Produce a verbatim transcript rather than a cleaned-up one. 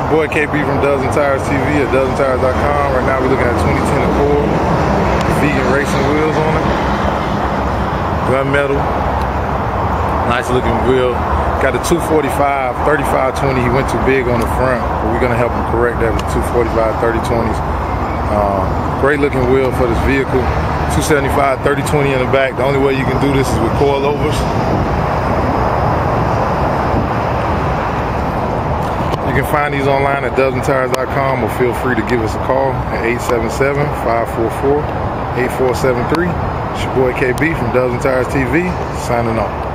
your boy K B from Dozen Tires T V at dozen tires dot com. Right now we're looking at twenty ten Accord, vegan racing wheels on it, gunmetal, nice looking wheel. Got the two forty-five, thirty-five twenty. He went too big on the front, but we're gonna help him correct that with two forty-five, thirty twenties. Um, great looking wheel for this vehicle. two seventy-five, thirty twenty in the back. The only way you can do this is with coilovers. You can find these online at dozen tires dot com, or feel free to give us a call at eight seven seven, five four four, eight four seven three. It's your boy K B from Dozen Tires T V, signing off.